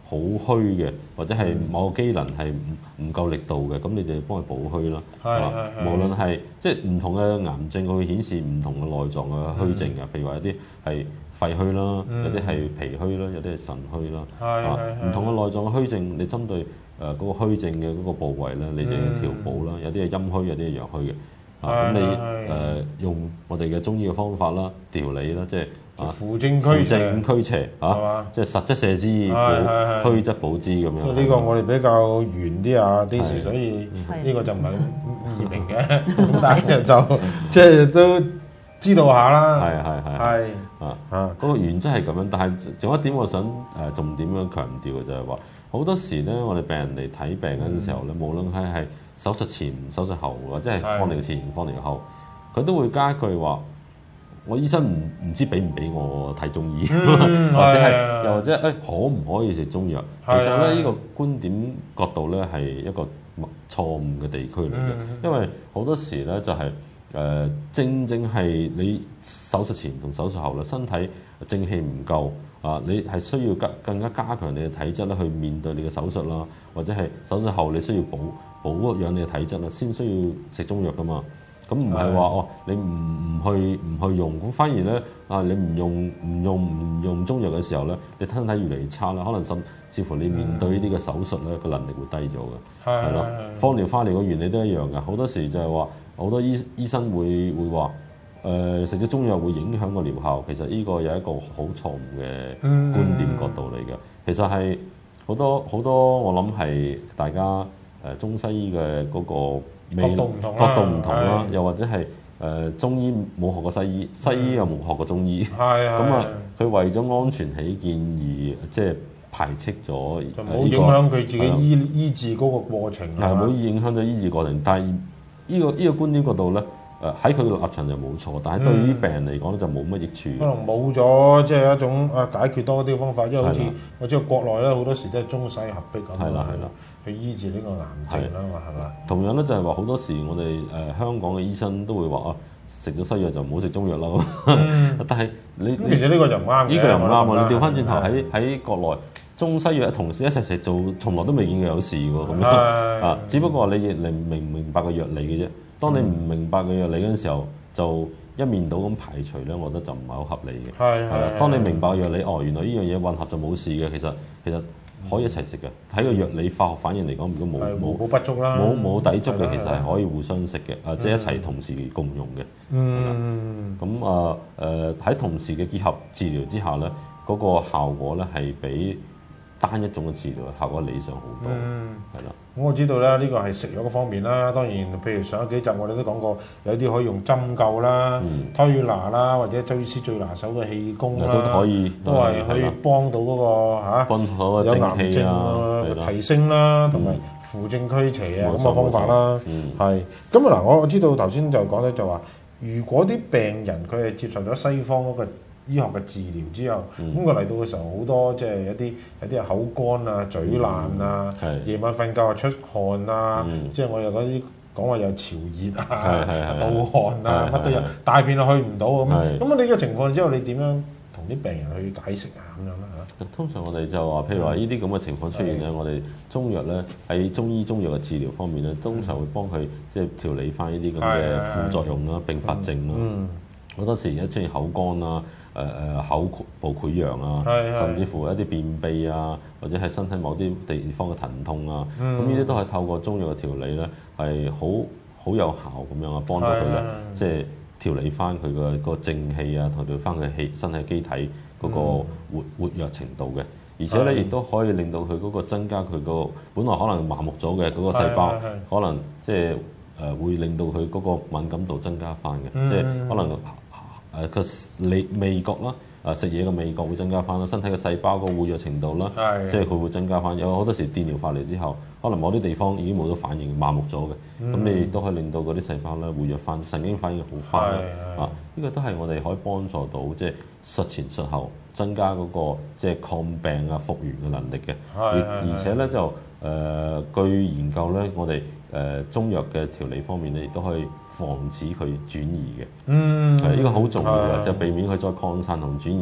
好虛嘅，或者係某個機能係唔夠力度嘅，咁你就幫佢補虛啦。 係無論係即係唔同嘅癌症，佢會顯示唔同嘅內臟嘅虛症嘅，譬如話有啲係肺虛啦，有啲係脾虛啦，有啲係腎虛啦。唔同嘅內臟嘅虛症，你針對嗰個虛症嘅嗰個部位咧，你就要調補啦。有啲係陰虛，有啲係陽虛嘅。咁你用我哋嘅中醫嘅方法啦，調理啦，即係扶正驅邪即係實質瀉之以補，虛則補之咁樣。 所以呢個我哋比較圓啲啊啲時，所以呢個就唔係咁易明嘅。咁但係就即係都知道下啦。係嗰個原則係咁樣，但係仲有一點我想重點樣強調嘅就係話，好多時咧我哋病人嚟睇病嗰陣時候咧，無論係手術前、手術後，或者係放療前、放療後，佢都會加一句話：我醫生唔知俾唔俾我睇中醫，又或者可唔可以食中藥？其實咧呢個觀點角度咧係一個錯誤嘅地區嚟嘅，因為好多時咧就係正係你手術前同手術後啦，身體正氣唔夠。你係需要更加加強你嘅體質咧，去面對你嘅手術啦，或者係手術後你需要保養你嘅體質啦，先需要食中藥噶嘛。咁唔係話你唔去用，咁反而咧你唔用中藥嘅時候咧，你身體越嚟越差啦，可能甚至乎你面對呢啲嘅手術咧，個能力會低咗嘅。係咯，放療化療嘅原理都一樣嘅，好多時就係話好多醫生會話。食咗中藥會影響個療效，其實呢個有一個好錯誤嘅觀點角度嚟嘅。其實係好多我諗係大家中西醫嘅嗰個角度唔同啦，又或者係中醫冇學過西醫，西醫又冇學過中醫，咁佢為咗安全起見而即係排斥咗， 就冇影響佢自己醫治嗰個過程， 冇影響咗醫治過程。但係呢個觀點角度咧。喺佢嘅立場就冇錯，但係對於病人嚟講咧就冇乜益處。 可能冇咗即係一種解決多啲嘅方法，因為好似我知道國內咧好多時都係中西合璧咁去醫治呢個癌症啦嘛，係嘛？ 同樣咧就係話好多時我哋香港嘅醫生都會話食咗西藥就唔好食中藥啦。但係其實呢個就唔啱嘅， 呢個又唔啱啊！你調翻轉頭喺國內中西藥同時一齊食做，從來都未見過有事喎咁樣。只不過你明唔明白個藥理嘅啫。當你唔明白嘅藥理嗰陣時候，就一面倒咁排除咧，我覺得就唔係好合理嘅。係啦，當你明白藥理，原來呢樣嘢混合就冇事嘅，其實可以一齊食嘅。喺個藥理化學反應嚟講，如果冇不足啦， 冇抵觸嘅，其實係可以互相食嘅，即係一齊同時共用嘅。咁喺同時嘅結合治療之下咧，嗰個效果咧係比單一種嘅治療效果理想好多，係啦。 咁我知道咧，呢個係食藥嘅方面啦。當然，譬如上幾集我哋都講過，有啲可以用針灸啦、推拿啦，或者周醫師最拿手嘅氣功啦， 都可以， 都係可以幫到嗰個有癌症提升啦，同埋扶正驅邪啊咁嘅方法啦。係咁嗱，我知道頭先就講咧，就話如果啲病人佢係接受咗西方嗰個醫學嘅治療之後，咁佢嚟到嘅時候好多即係有啲係口乾啊、嘴爛啊，夜晚瞓覺又出汗啊，即係我又嗰啲講話有潮熱啊、盜汗啊，乜都有，大便又去唔到咁。咁你嘅情況之後，你點樣同啲病人去解釋啊？咁樣啦嚇。 通常我哋就話，譬如話呢啲咁嘅情況出現咧，我哋中藥咧喺中醫中藥嘅治療方面咧，通常會幫佢即係調理翻呢啲咁嘅副作用啦、併發症啦。好多時而家出現口乾啊、口部潰瘍啊，甚至乎一啲便秘啊，或者係身體某啲地方嘅疼痛啊，咁呢啲都係透過中藥嘅調理咧，係好有效咁樣啊，幫到佢咧，即係調理翻佢個正氣啊，同調翻佢身體機體嗰個活躍程度嘅，而且咧亦都可以令到佢嗰個增加佢個本來可能麻木咗嘅嗰個細胞，可能即係會令到佢嗰個敏感度增加翻嘅，即係可能。個味覺啦，食嘢嘅味覺會增加翻啦，身體嘅細胞個活躍程度啦，即係佢會增加翻。有好多時電療化療之後，可能某啲地方已經冇咗反應，麻木咗嘅，咁你亦都可以令到嗰啲細胞咧活躍翻，神經反應好翻呢個都係我哋可以幫助到，即係術前術後增加嗰個即係抗病啊復原嘅能力嘅。而且咧就據研究咧，我哋中藥嘅調理方面咧，亦都可以防止佢轉移嘅。呢個好重要嘅，就避免佢再擴散同轉移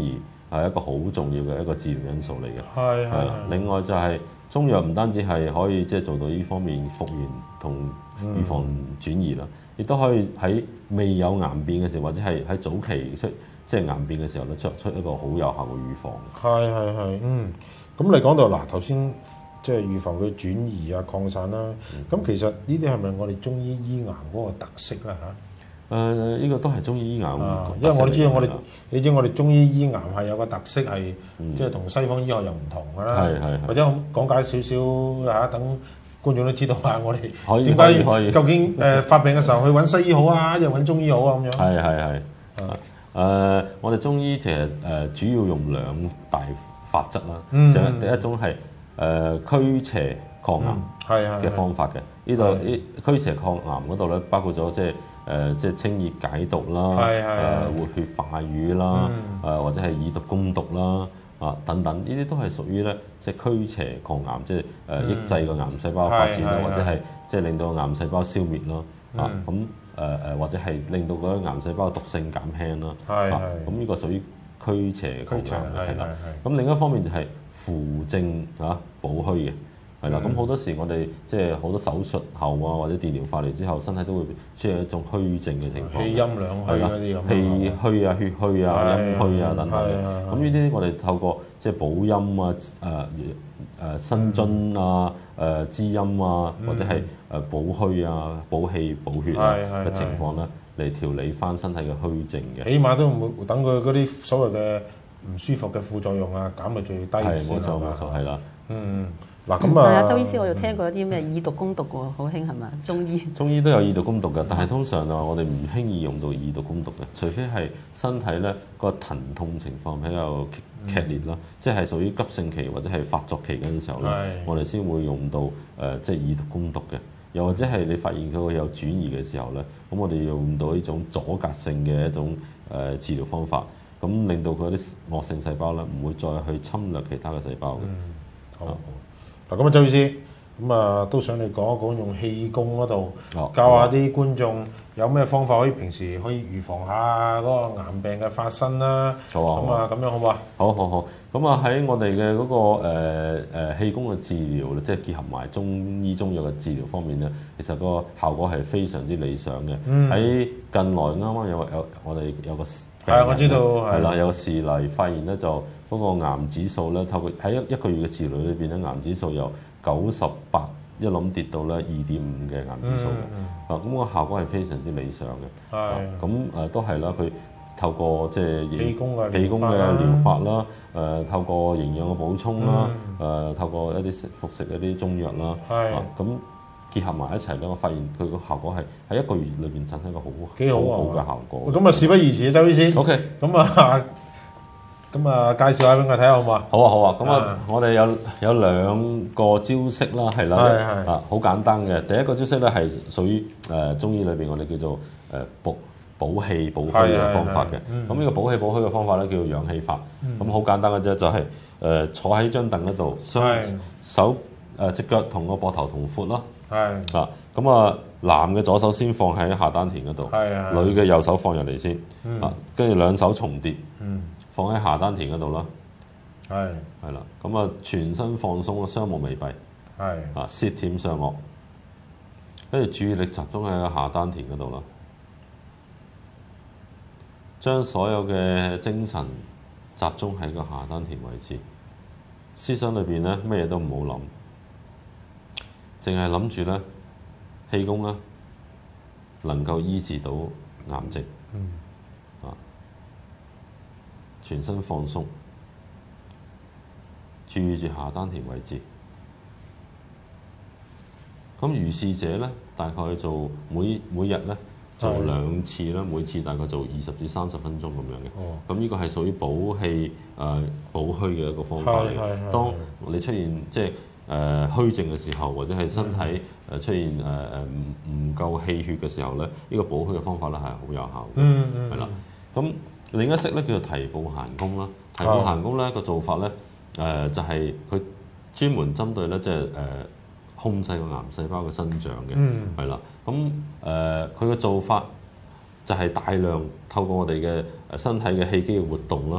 係一個好重要嘅一個治療因素嚟嘅。 係係啦。另外就係中藥唔單止係可以即係做到呢方面復原同預防轉移啦，亦都可以喺未有癌變嘅時候，或者係喺早期即係癌變嘅時候咧，作出一個好有效嘅預防。 係，咁你講到嗱頭先即係預防佢轉移啊、擴散啦，咁其實呢啲係咪我哋中醫醫癌嗰個特色啦嚇？ 呢個都係中醫醫癌因為我哋知道你知我哋中醫醫癌係有個特色係，即係同西方醫學又唔同㗎啦。 係。 或者講解少少嚇，等觀眾都知道下我哋可以點解究竟發病嘅時候去揾西醫好啊，定揾中醫好啊咁樣。 係。我哋中醫其實主要用兩大法則啦，就係第一種係驅邪抗癌嘅方法嘅。呢度驅邪抗癌嗰度咧，包括咗即係清熱解毒啦，活血化瘀啦，或者係以毒攻毒啦，等等，呢啲都係屬於咧即係驅邪抗癌，即係抑制個癌細胞發展啦，或者係即係令到癌細胞消滅咯。或者係令到嗰啲癌細胞嘅毒性減輕啦。咁呢個屬於驅邪抗癌係啦。咁另一方面就係扶正補虛嘅。係啦，咁好多時我哋即係好多手術後啊，或者電療化療之後，身體都會出現一種虛症嘅情況， 氣陰兩虛嗰啲咁， 氣虛啊、血虛啊、陰虛啊等等嘅。咁呢啲我哋透過即係補陰啊、生津啊、滋陰啊，或者係補虛啊、補氣、補血啊嘅情況咧，嚟調理翻身體嘅虛症嘅。 起碼都唔會等佢嗰啲所謂嘅唔舒服嘅副作用啊減到最低先。 冇錯，係啦。 嗱咁啊， 周醫師，我又聽過有啲咩以毒攻毒喎，好興係咪？中醫都有以毒攻毒嘅，但係通常我哋唔輕易用到以毒攻毒嘅，除非係身體咧個疼痛情況比較劇烈啦，即係屬於急性期或者係發作期嗰陣時候咧，我哋先會用到即係以毒攻毒嘅。又或者係你發現佢會有轉移嘅時候咧，咁我哋用到呢種阻隔性嘅一種治療方法，咁令到佢啲惡性細胞咧唔會再去侵略其他嘅細胞嘅。 好。嗱咁啊，周醫師，咁啊都想你講一講用氣功嗰度教下啲觀眾有咩方法可以平時可以預防下嗰個癌病嘅發生啦。好啊，咁樣好唔好啊？ 好。咁啊喺我哋嘅嗰個氣功嘅治療咧，即係結合埋中醫中藥嘅治療方面咧，其實個效果係非常之理想嘅。喺近來啱啱我哋有個我知道係啦，有個事例發現咧，就嗰個癌指數咧，透過喺一個月嘅治療裏邊咧，癌指數由98一冧跌到咧2.5嘅癌指數嘅。咁個效果係非常之理想嘅。咁都係啦，佢透過即係氣功嘅療法啦，透過營養嘅補充啦，透過一啲服食一啲中藥啦，咁結合埋一齊咧，我發現佢個效果係喺一個月裏邊產生一個好好嘅效果。 咁啊，事不宜遲啊，周醫師。OK。咁啊，介紹下俾我睇下好唔好啊？ 好啊。咁啊，我哋有兩個招式啦，係啦，好簡單嘅。第一個招式咧係屬於中醫裏邊我哋叫做補氣補虛嘅方法嘅。咁呢個補氣補虛嘅方法咧叫做養氣法。咁好簡單嘅啫，就係坐喺張凳嗰度，雙手隻腳同個膊頭同闊咯。咁啊，男嘅左手先放喺下丹田嗰度，女嘅右手放入嚟先，跟住兩手重疊，放喺下丹田嗰度啦。係啦，咁啊，全身放鬆，雙目微閉，舌舔上顎，跟住注意力集中喺個下丹田嗰度啦，將所有嘅精神集中喺個下丹田位置，思想裏邊咧咩嘢都唔好諗。淨係諗住咧，氣功咧能夠醫治到癌症，全身放鬆，注意住下丹田位置。咁如是者咧，大概做每日咧做2次啦，每次大概做20至30分鐘咁樣嘅。咁呢個係屬於補氣補虛嘅一個方法嚟嘅。當你出現即係虛症嘅時候，或者係身體出現唔夠氣血嘅時候咧，呢個補虛嘅方法咧係好有效嘅，係啦。咁另一式咧叫做提步行功啦。提步行功咧個做法咧就係佢專門針對咧即係控制個癌細胞嘅生長嘅，係啦。咁佢嘅做法就係大量透過我哋嘅身體嘅氣機嘅活動啦，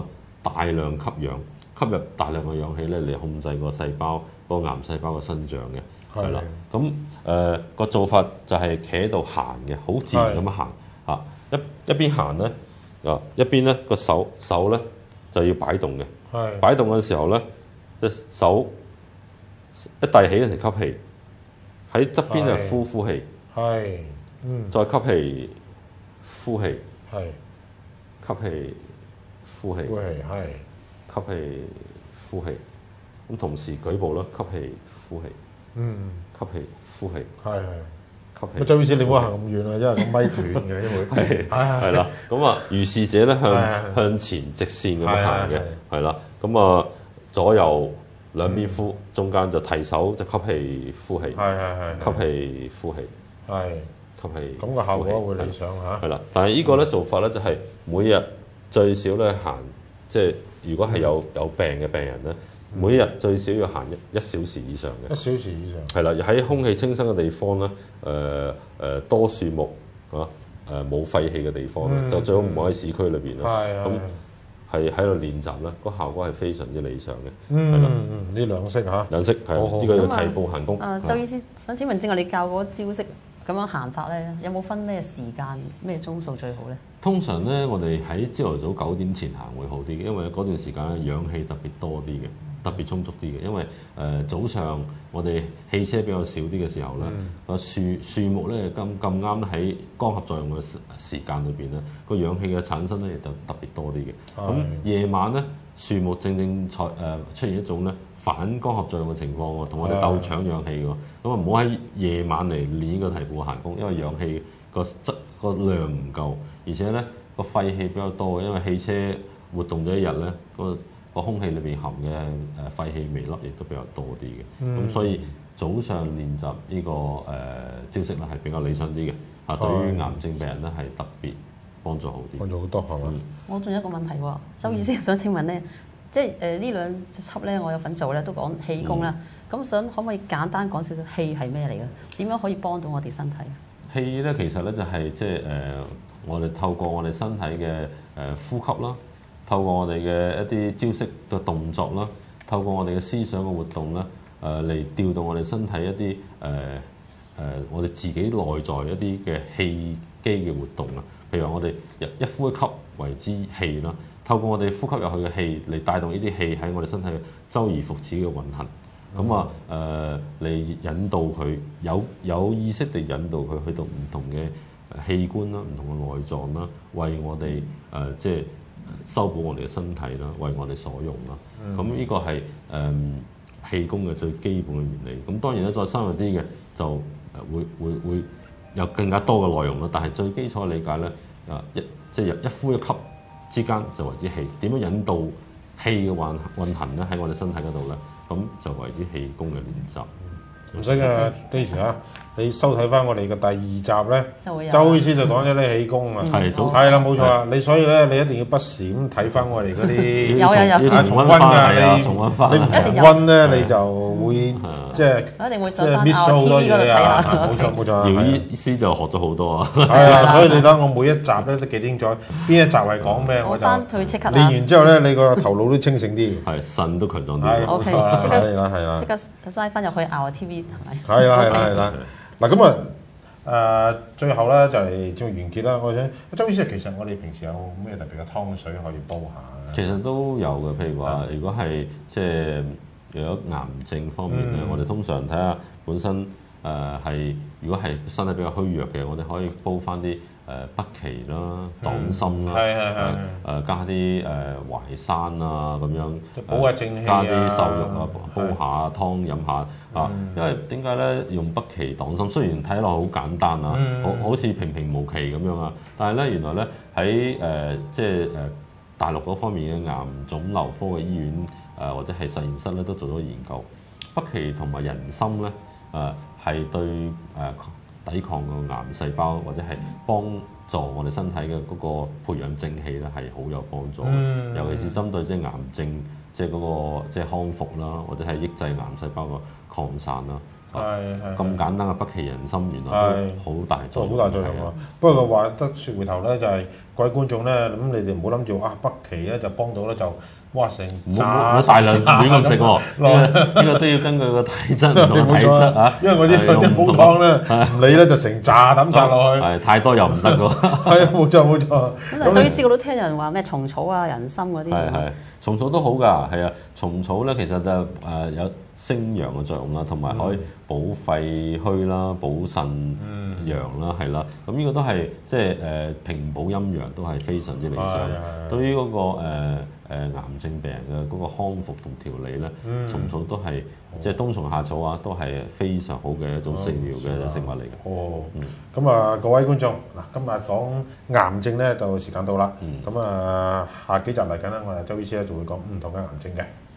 大量吸氧，吸入大量嘅氧氣咧嚟控制個細胞個癌細胞嘅生長嘅，係啦。咁個做法就係企喺度行嘅，好自然咁樣行嚇，一邊行咧一邊咧個手咧就要擺動嘅，擺動嘅時候咧隻手一遞起嗰時吸氣，喺側邊就呼氣，再吸氣呼氣，吸氣呼氣，吸氣呼氣，咁同時舉步啦，吸氣呼氣，吸氣呼氣，吸氣。 周醫師，你唔好行咁遠啊，因為個咪斷嘅，因為係啦。咁啊，如是者咧向前直線咁樣行嘅，係啦。咁啊，左右兩邊呼，中間就提手就吸氣呼氣，吸氣呼氣，吸氣。 咁個效果會理想嚇。 係啦，但係呢個咧做法咧就係每日最少咧行，即係如果係有病嘅病人咧。每日最少要行1小時以上嘅，1 小時以上。 係啦，喺空氣清新嘅地方咧，多樹木冇廢氣嘅地方咧，就最好唔好喺市區裏邊啦。咁係喺度練習啦，個效果係非常之理想嘅。係啦， 呢兩式嚇， 兩式係呢個叫提步行功。 周醫師，想請問正話你教嗰招式咁樣行法咧，有冇分咩時間、咩鐘數最好咧？ 通常咧，我哋喺朝頭早9點前行會好啲嘅，因為嗰段時間咧氧氣特別多啲嘅。特別充足啲嘅，因為早上我哋汽車比較少啲嘅時候咧，個樹木咧咁啱喺光合作用嘅時間裏邊咧，個氧氣嘅產生咧就特別多啲嘅。咁夜晚咧，樹木正出現一種咧反光合作用嘅情況喎，同我哋鬥搶氧氣喎。咁啊唔好喺夜晚嚟練個提步行功，因為氧氣個量唔夠，而且咧個廢氣比較多，因為汽車活動咗一日咧個空氣裏邊含嘅廢氣微粒亦都比較多啲嘅，咁所以早上練習呢個招式咧係比較理想啲嘅，嚇對於癌症病人咧係特別幫助好啲。 幫助好多係嘛？ 我仲有一個問題喎，周醫師想請問咧，即係呢兩輯咧，我有份做咧都講氣功啦，咁想可唔可以簡單講少少氣係咩嚟嘅？點樣可以幫到我哋身體？ 氣咧其實咧就係即係我哋透過我哋身體嘅呼吸啦。透過我哋嘅一啲招式嘅動作啦，透過我哋嘅思想嘅活動啦，嚟調動我哋身體一啲我哋自己內在一啲嘅氣機嘅活動啊。譬如話我哋一呼一吸為之氣啦，透過我哋呼吸入去嘅氣嚟帶動呢啲氣喺我哋身體嘅周而復始嘅運行。咁嚟引導佢有意識地引導佢去到唔同嘅器官啦、唔同嘅內臟啦，為我哋即係修補我哋嘅身體啦，為我哋所用啦。咁呢個係氣功嘅最基本嘅原理。咁當然咧，再深入啲嘅就會有更加多嘅內容啦。但係最基礎嘅理解咧，即係一呼一吸之間就為之氣。點樣引導氣嘅運行咧喺我哋身體嗰度咧？咁就為之氣功嘅練習。 唔使嘅 Daisy 啊，你收睇翻我哋嘅第2集咧，周醫師就講咗啲氣功啊，係啦冇錯啊，你所以咧你一定要不時咁睇翻我哋嗰啲有重溫啊，你重溫翻， 你唔重溫咧你就會即係一定會即係 miss 咗好多嘢啊，冇錯。 姚醫師就學咗好多啊， 係啊，所以你睇我每一集咧都幾清楚，邊一集係講咩我就練完之後咧，你個頭腦都清醒啲， 係腎都強壯啲。 係冇錯啦，係啦， 即刻嘥翻入去熬 TV。 係啦，嗱咁最後咧就嚟做完結啦。我想周醫師，其實我哋平時有咩特別嘅湯水可以煲下？ 其實都有嘅，譬如話，如果係即係如果癌症方面咧，我哋通常睇下本身係如果係身體比較虛弱嘅，我哋可以煲翻啲北芪啦、黨參啦，加啲淮山啊咁樣， 補下正氣加啲瘦肉啊，煲下湯飲下啊。因為點解咧用北芪黨參？雖然睇落好簡單啊，好似平平無奇咁樣啊，但係咧原來咧喺即係大陸嗰方面嘅癌腫瘤科嘅醫院或者係實驗室咧都做咗研究，北芪同埋人參咧係對抵抗個癌細胞或者係幫助我哋身體嘅嗰個培養正氣咧係好有幫助，尤其是針對即係癌症即係嗰個即係康復啦，或者係抑制癌細胞個擴散啦。咁簡單嘅北芪人參原來都好大作用， 好大作用啊！不過話得説回頭咧，就係各位觀眾咧，咁你哋唔好諗住北芪咧就幫到咧，就哇！成唔好大量亂咁食喎，呢個都要根據個體質唔同體質啊。 因為我啲煲湯咧，唔理咧就成炸抌晒落去， 係太多又唔得㗎。 係啊，冇錯冇錯。 咁但係周醫師我都聽人話咩蟲草啊、人參嗰啲。 係蟲草都好㗎，係啊，蟲草咧其實就有升陽嘅作用啦，同埋可以補肺虛啦、補腎陽啦，係啦。咁呢個都係即係平補陰陽都係非常之理想。對於嗰個癌症病人嘅嗰個康復同調理咧，蟲草都係即係冬蟲夏草啊，都係非常好嘅一種食療嘅食物嚟嘅。 哦，咁啊各位觀眾嗱，今日講癌症咧就時間到啦。咁啊下幾集嚟緊咧，我哋周醫師咧就會講唔同嘅癌症嘅。